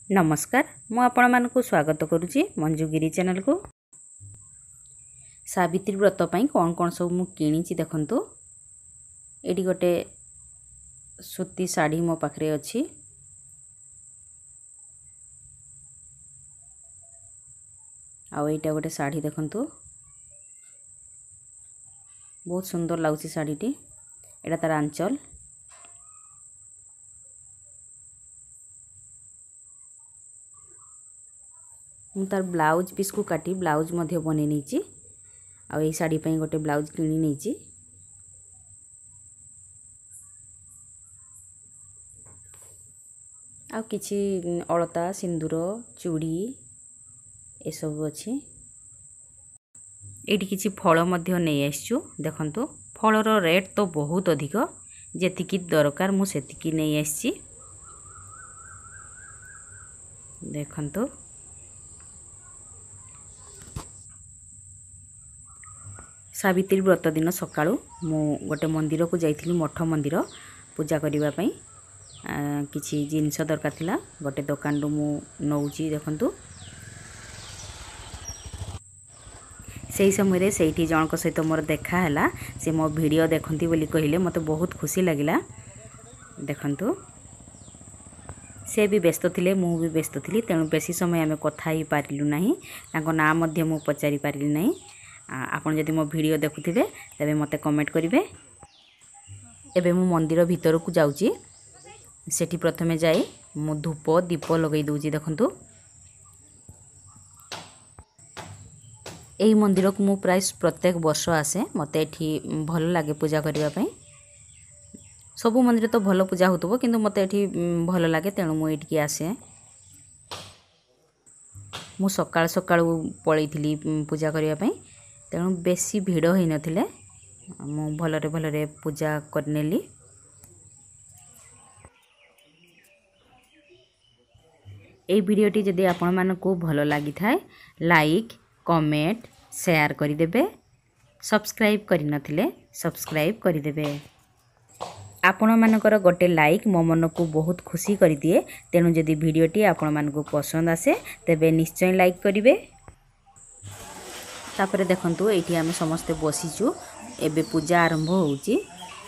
नमस्कार मु आपण मानकु स्वागत करुच्ची मंजुगिरी चैनल को। सावित्री व्रत पाई कौन कौन सब मु किणी देखंतु। एडी गोटे सूती साड़ी मो पाखरे अछि। आ एटा गोटे साड़ी देखंतु, बहुत सुंदर लागुची साड़ीटी। एटा तार आंचल। मु तार ब्लाउज पीस को काटी ब्लाउज मध्य बने नीची। आ ए साड़ी पई गोटे ब्लाउज किणी नीची। आ किछि अलता सिंदूर चूड़ी ए सब अछि। एठी किछि फल मध्य नै आछू देखंतु। फलर रेट तो बहुत अधिक, जेतिकी दरकार मु सेतिकी नै आछि देखंतु। सावित्री व्रत दिन सकाळू मु गोटे मंदिर को जाइथिली, मठ मंदिर पूजा करिबा पई। किछि जिंस दरकार थिला, गोटे दुकान रु मु नौची देखंतु। सेही समय रे सेठी जनक सहित मोर देखा हला। से मो वीडियो देखंती बोली कहिले, मते बहुत खुशी लागिला देखंतु। से भी व्यस्त थिले, मु भी व्यस्त थिली, तेणु बेसी समय आमे कथा ही पारिलु नाही। ताको ना मध्य मु पचारि पारिली नाही। आपण जदि मो वीडियो देखुथिबे तबे मते कमेंट करिवे। एबे मु मंदिर भीतर को जाउची। सेठी प्रथमे जाई मु धूप दीप लगै दोची देखंतु। एही मंदिर को मु प्राय प्रत्येक वर्ष आसे। मते एठी भल लागे पूजा करिवा पई। सबु मंदिर तो भल पूजा होतबो, किंतु मते एठी भल लागे, तेणु मु एठी आसे। मु सकाळ सकाळ पळैथिली पूजा करिवा पई, तेणु बेसी भिड़ होई नथिले। मु भलरे भलरे पूजा करनेली। ए वीडियोटी जदि आपण मानकु भल लागि थाए लाइक कमेंट शेयर करि देबे। सब्सक्राइब करि नथिले सब्सक्राइब करि देबे। आपण मानकर गोटे लाइक मो मन को बहुत खुशी करि दिए। तेणु जदि वीडियोटी आपण मानकु पसंद आसे तेबे निश्चय लाइक करिवे। तापरे देखंतु एठी आमे समस्त बसिचु। एबे पूजा आरंभ होउची।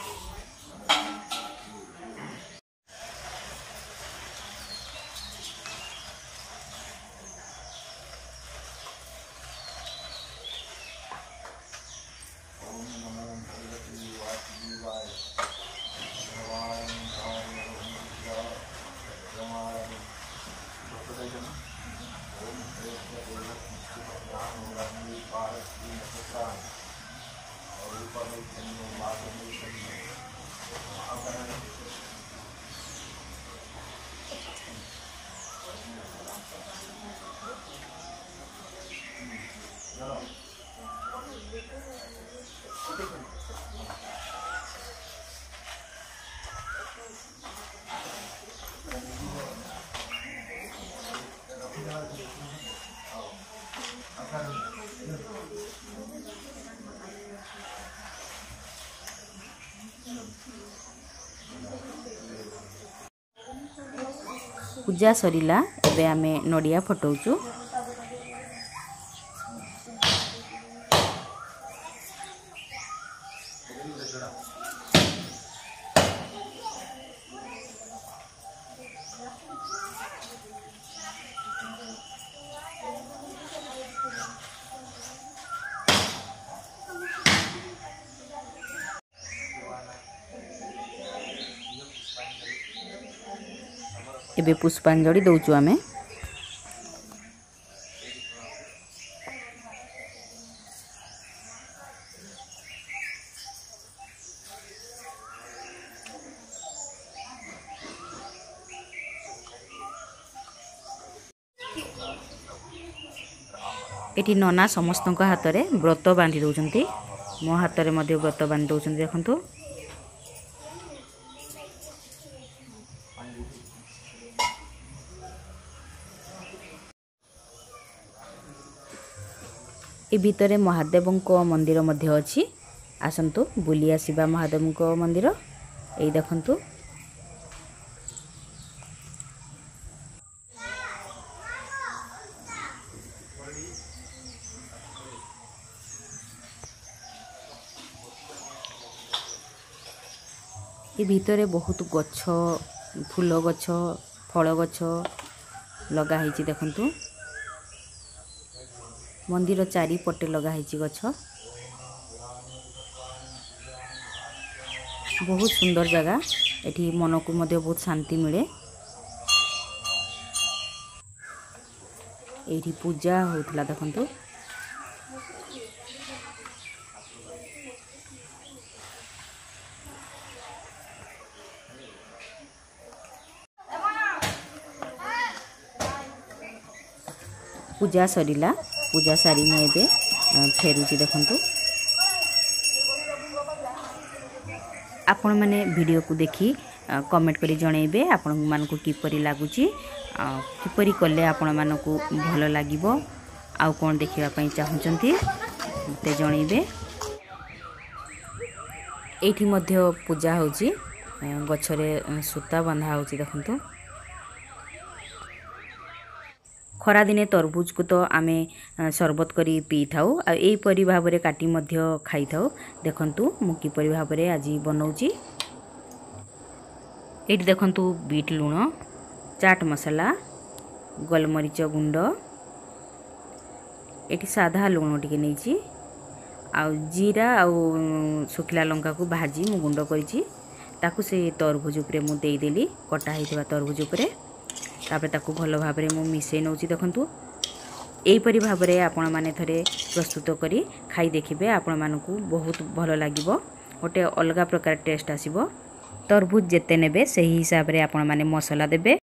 पूजा सरिला। एबे आमे नडिया फटौचु। एबे पुष्पांजलि दौचु आमे। एठी नना समस्तक हाथ रे व्रत बांधी दउचंती। मो हाथ रे मध्ये व्रत बांधी दउचंती देखंतु। ए भितरे महादेवंको मंदिर मध्ये अछि। आसंतु बुली आसीबा महादेवंको मंदिर। एई देखंतु। ए भितरे बहुत गछ फूल गछ फल गछ लगा ହେଇଛି देखंतु मंदिर चारि पटे लगा ହେଇଛି गछ बहुत सुंदर जगह एठी मन को मध्य बहुत शांति मिले एठी पूजा होतला देखंतु पूजा सरीला पूजा सारी मैं एबे फेरुची देखंतु आपण माने वीडियो को देखी कमेंट करी जणैबे आपण मान को किपरि लागुची किपरि कले आपण मान को भलो लागिबो आउ कोन देखिबा पई चाहुचंती ते जणैबे एठी मध्य पूजा होची गछरे सूता बंधा होची देखंतु खरा दिने तरबुज को तो आमे शरबत करी पी थाउ आ एई परि भाबरे काटी मध्य खाई थाउ देखंतु मु की परि भाबरे आजी बनौची एठी देखंतु बीट लूण चाट मसाला गोलमरीच गुंड एठी साधा लूण टिके नैची आ जीरा आ सुखिला लंका को भाजी मु गुंड करिची ताकू से तरबुज उपरे मु देई देली कटा हेतिबा तरबुज उपरे तापर ताकू भलो भाबरे मु मिसै नौची देखंतु एहीपरि भाबरे आपण माने थरे प्रस्तुत करी खाई देखिबे आपण मानकू बहुत भलो लागिबो गोटे अलगा प्रकार टेस्ट आसीबो तरबुज जेते नेबे सही हिसाब रे आपण माने मसाला देबे।